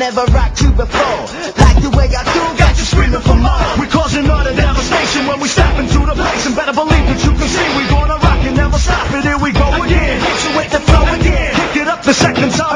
never rocked you before. Like the way I do, got you screaming for more. We're causing utter devastation when we step into the place, and better believe that you can see we're gonna rock and never stop it. Here we go again, hit you with the flow again. Pick it up the second time.